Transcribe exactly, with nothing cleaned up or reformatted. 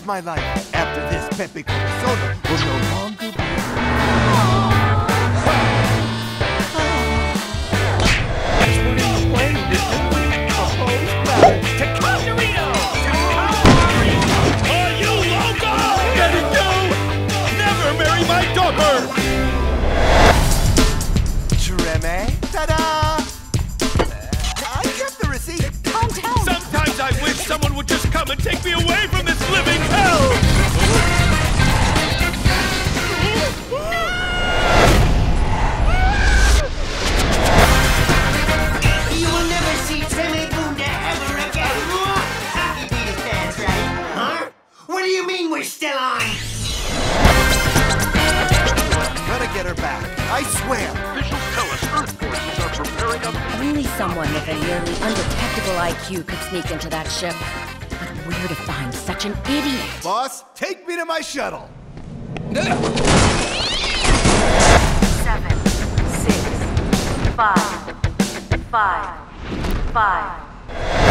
is my life. After this, Pepe Corazon will no longer be. Explained it to to Condorito! Are you loco? Let it go! Never marry my daughter! Treme, ta-da! Uh, I kept the receipt. Calm down. Sometimes I wish someone would just come and take me away from this living hell! You will never see Treme Bunda ever again! Happy Peter Pan's right, huh? What do you mean we're still on? Gonna get her back, I swear. Officials tell us Earth forces are preparing a... Only someone with a nearly undetectable I Q could sneak into that ship. But where to find such an idiot? Boss, take me to my shuttle. Seven, six, five, five, five.